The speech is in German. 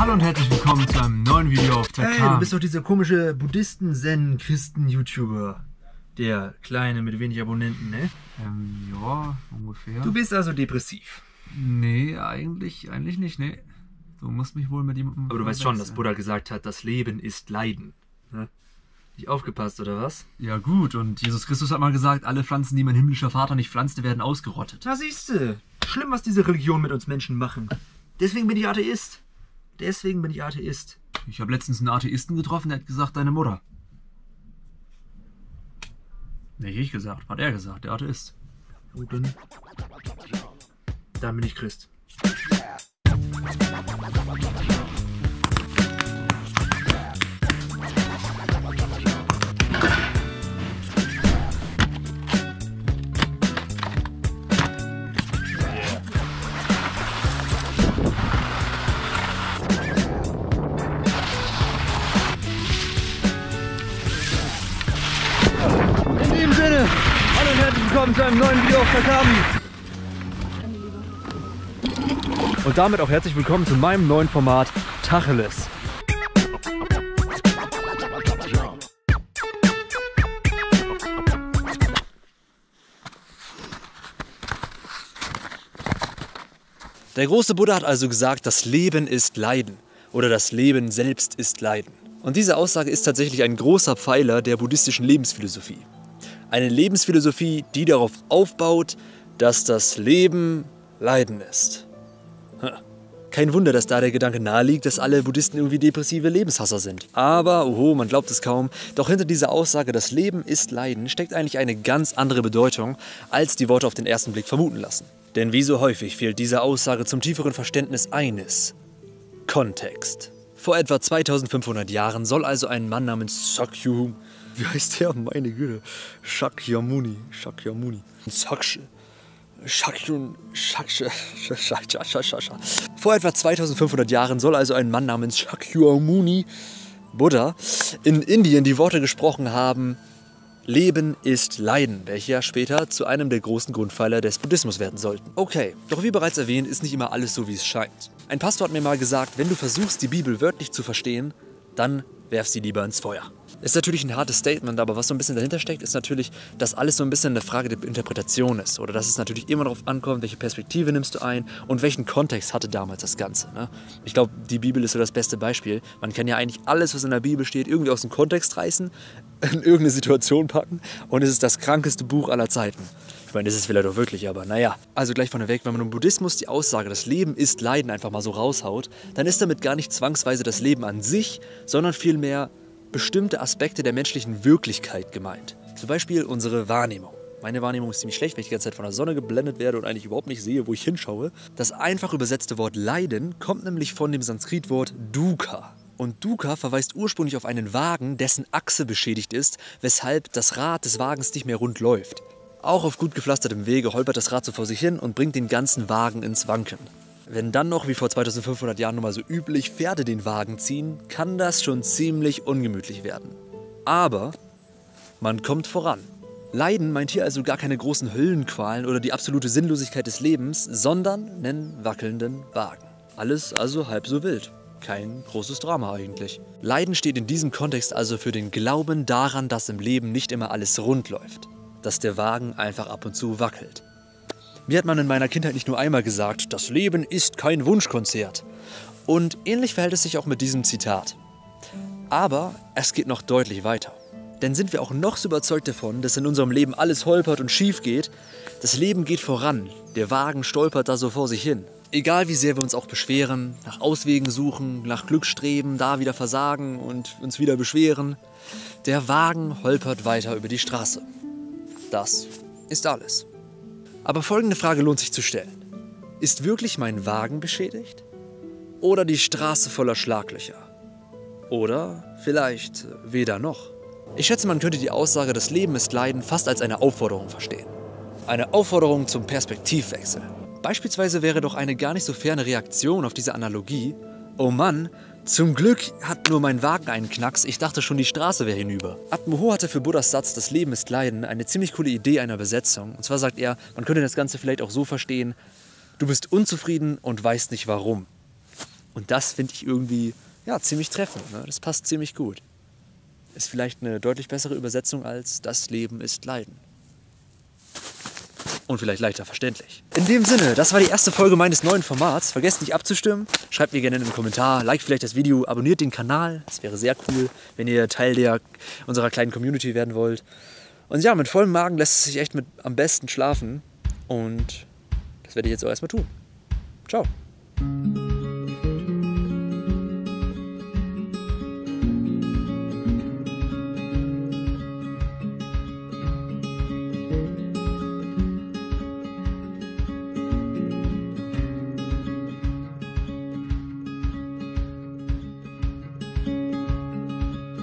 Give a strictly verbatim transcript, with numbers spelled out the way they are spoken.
Hallo und herzlich willkommen zu einem neuen Video auf Takam. Hey, du bist doch dieser komische Buddhisten-Zen-Christen-YouTuber. Der kleine mit wenig Abonnenten, ne? Ähm, ja, ungefähr. Du bist also depressiv. Nee, eigentlich, eigentlich nicht, ne? Du musst mich wohl mit jemandem... Aber du weißt schon, dass Buddha gesagt hat, das Leben ist Leiden. Ne? Nicht aufgepasst, oder was? Ja gut, und Jesus Christus hat mal gesagt, alle Pflanzen, die mein himmlischer Vater nicht pflanzte, werden ausgerottet. Na siehste, schlimm, was diese Religionen mit uns Menschen machen. Deswegen bin ich Atheist. Deswegen bin ich Atheist. Ich habe letztens einen Atheisten getroffen, der hat gesagt, deine Mutter. Nicht ich gesagt, hat er gesagt, der Atheist. Gut, dann, dann bin ich Christ. In diesem Sinne, hallo und herzlich willkommen zu einem neuen Video auf Takam. Und damit auch herzlich willkommen zu meinem neuen Format Tacheles. Der große Buddha hat also gesagt, das Leben ist Leiden oder das Leben selbst ist Leiden. Und diese Aussage ist tatsächlich ein großer Pfeiler der buddhistischen Lebensphilosophie. Eine Lebensphilosophie, die darauf aufbaut, dass das Leben Leiden ist. Kein Wunder, dass da der Gedanke naheliegt, dass alle Buddhisten irgendwie depressive Lebenshasser sind. Aber, oho, man glaubt es kaum, doch hinter dieser Aussage, das Leben ist Leiden, steckt eigentlich eine ganz andere Bedeutung, als die Worte auf den ersten Blick vermuten lassen. Denn wie so häufig fehlt dieser Aussage zum tieferen Verständnis eines: Kontext. Vor etwa zweitausendfünfhundert Jahren soll also ein Mann namens Sakyu, wie heißt der? Meine Güte, Shakyamuni, Shakyamuni, Sakshe, Shakyun, Shakshe, Vor etwa zweitausendfünfhundert Jahren soll also ein Mann namens Shakyamuni, Buddha, in Indien die Worte gesprochen haben: Leben ist Leiden, welche ja später zu einem der großen Grundpfeiler des Buddhismus werden sollten. Okay, doch wie bereits erwähnt, ist nicht immer alles so, wie es scheint. Ein Pastor hat mir mal gesagt, wenn du versuchst, die Bibel wörtlich zu verstehen, dann werf sie lieber ins Feuer. Ist natürlich ein hartes Statement, aber was so ein bisschen dahinter steckt, ist natürlich, dass alles so ein bisschen eine Frage der Interpretation ist. Oder dass es natürlich immer darauf ankommt, welche Perspektive nimmst du ein und welchen Kontext hatte damals das Ganze. Ne? Ich glaube, die Bibel ist so das beste Beispiel. Man kann ja eigentlich alles, was in der Bibel steht, irgendwie aus dem Kontext reißen, in irgendeine Situation packen und es ist das krankeste Buch aller Zeiten. Ich meine, das ist vielleicht doch wirklich, aber naja. Also gleich vorneweg, wenn man im Buddhismus die Aussage, das Leben ist Leiden, einfach mal so raushaut, dann ist damit gar nicht zwangsweise das Leben an sich, sondern vielmehr bestimmte Aspekte der menschlichen Wirklichkeit gemeint. Zum Beispiel unsere Wahrnehmung. Meine Wahrnehmung ist ziemlich schlecht, weil ich die ganze Zeit von der Sonne geblendet werde und eigentlich überhaupt nicht sehe, wo ich hinschaue. Das einfach übersetzte Wort Leiden kommt nämlich von dem Sanskritwort Dukkha. Und Dukkha verweist ursprünglich auf einen Wagen, dessen Achse beschädigt ist, weshalb das Rad des Wagens nicht mehr rund läuft. Auch auf gut gepflastertem Wege holpert das Rad so vor sich hin und bringt den ganzen Wagen ins Wanken. Wenn dann noch, wie vor zweitausendfünfhundert Jahren nun mal so üblich, Pferde den Wagen ziehen, kann das schon ziemlich ungemütlich werden. Aber man kommt voran. Leiden meint hier also gar keine großen Höllenqualen oder die absolute Sinnlosigkeit des Lebens, sondern einen wackelnden Wagen. Alles also halb so wild. Kein großes Drama eigentlich. Leiden steht in diesem Kontext also für den Glauben daran, dass im Leben nicht immer alles rund läuft. Dass der Wagen einfach ab und zu wackelt. Mir hat man in meiner Kindheit nicht nur einmal gesagt, das Leben ist kein Wunschkonzert. Und ähnlich verhält es sich auch mit diesem Zitat. Aber es geht noch deutlich weiter. Denn sind wir auch noch so überzeugt davon, dass in unserem Leben alles holpert und schief geht, das Leben geht voran, der Wagen stolpert da so vor sich hin. Egal wie sehr wir uns auch beschweren, nach Auswegen suchen, nach Glück streben, da wieder versagen und uns wieder beschweren, der Wagen holpert weiter über die Straße. Das ist alles. Aber folgende Frage lohnt sich zu stellen. Ist wirklich mein Wagen beschädigt? Oder die Straße voller Schlaglöcher? Oder vielleicht weder noch? Ich schätze, man könnte die Aussage, das Leben ist Leiden, fast als eine Aufforderung verstehen. Eine Aufforderung zum Perspektivwechsel. Beispielsweise wäre doch eine gar nicht so ferne Reaktion auf diese Analogie: Oh Mann, zum Glück hat nur mein Wagen einen Knacks, ich dachte schon, die Straße wäre hinüber. Atmo hatte für Buddhas Satz, das Leben ist Leiden, eine ziemlich coole Idee einer Übersetzung. Und zwar sagt er, man könnte das Ganze vielleicht auch so verstehen: Du bist unzufrieden und weißt nicht warum. Und das finde ich irgendwie ja, ziemlich treffend. Ne? Das passt ziemlich gut. Ist vielleicht eine deutlich bessere Übersetzung als das Leben ist Leiden. Und vielleicht leichter verständlich. In dem Sinne, das war die erste Folge meines neuen Formats. Vergesst nicht abzustimmen. Schreibt mir gerne einen Kommentar, liked vielleicht das Video, abonniert den Kanal. Das wäre sehr cool, wenn ihr Teil der, unserer kleinen Community werden wollt. Und ja, mit vollem Magen lässt es sich echt mit am besten schlafen. Und das werde ich jetzt auch erstmal tun. Ciao.